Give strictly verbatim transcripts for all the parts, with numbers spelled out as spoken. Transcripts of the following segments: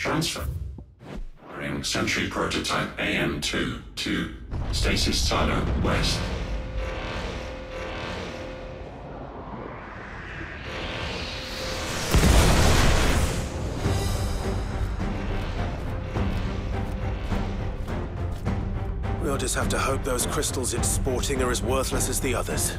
transfer. Bring Sentry Prototype A M two to Stasis Silo West. We'll just have to hope those crystals it's sporting are as worthless as the others.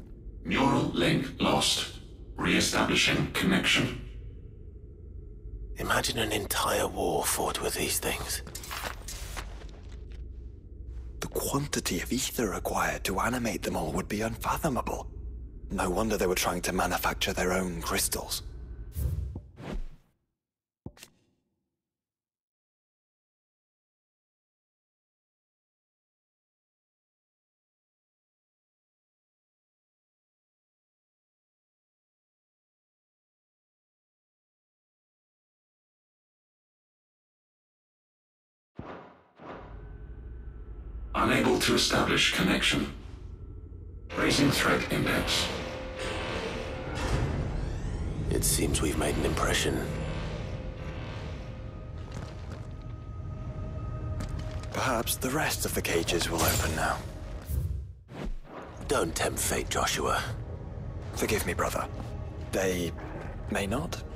Neural link lost. Re-establishing connection. Imagine an entire war fought with these things. The quantity of ether required to animate them all would be unfathomable. No wonder they were trying to manufacture their own crystals. Unable to establish connection. Raising threat index. It seems we've made an impression. Perhaps the rest of the cages will open now. Don't tempt fate, Joshua. Forgive me, brother. They may not.